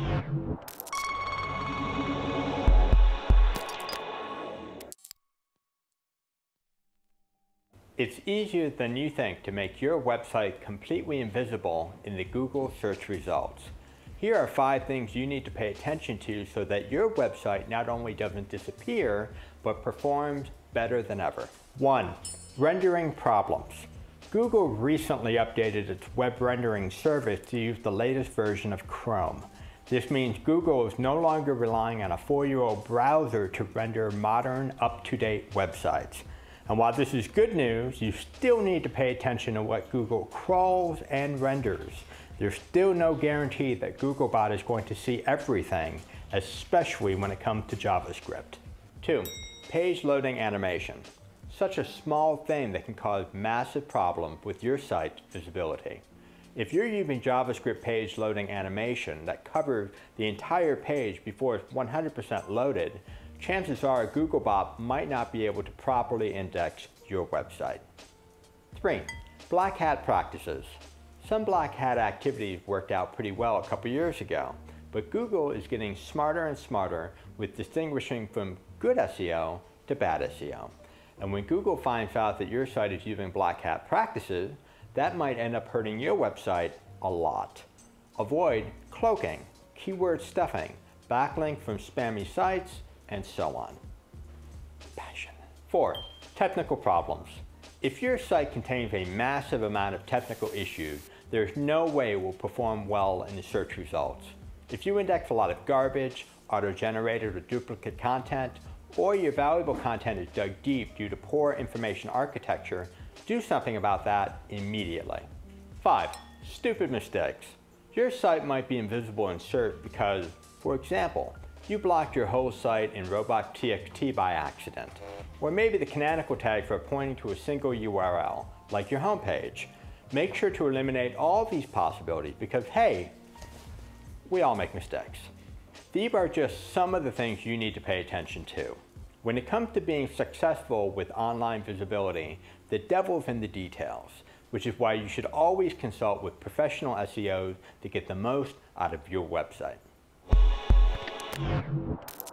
It's easier than you think to make your website completely invisible in the Google search results. Here are 5 things you need to pay attention to so that your website not only doesn't disappear, but performs better than ever. 1. Rendering problems. Google recently updated its web rendering service to use the latest version of Chrome. This means Google is no longer relying on a 4-year-old browser to render modern, up-to-date websites. And while this is good news, you still need to pay attention to what Google crawls and renders. There's still no guarantee that Googlebot is going to see everything, especially when it comes to JavaScript. 2. Page loading animation. Such a small thing that can cause massive problems with your site's visibility. If you're using JavaScript page loading animation that covers the entire page before it's 100% loaded, chances are Googlebot might not be able to properly index your website. 3. Black hat practices. Some black hat activities worked out pretty well a couple years ago, but Google is getting smarter and smarter with distinguishing from good SEO to bad SEO. And when Google finds out that your site is using black hat practices, that might end up hurting your website a lot. Avoid cloaking, keyword stuffing, backlink from spammy sites, and so on. Passion. 4. Technical problems. If your site contains a massive amount of technical issues, there's no way it will perform well in the search results. If you index a lot of garbage, auto-generated or duplicate content, or your valuable content is dug deep due to poor information architecture, do something about that immediately. 5. Stupid mistakes. Your site might be invisible in search because, for example, you blocked your whole site in robots.txt by accident. Or maybe the canonical tags are pointing to a single URL, like your homepage. Make sure to eliminate all these possibilities because, hey, we all make mistakes. These are just some of the things you need to pay attention to. When it comes to being successful with online visibility, the devil's in the details, which is why you should always consult with professional SEOs to get the most out of your website.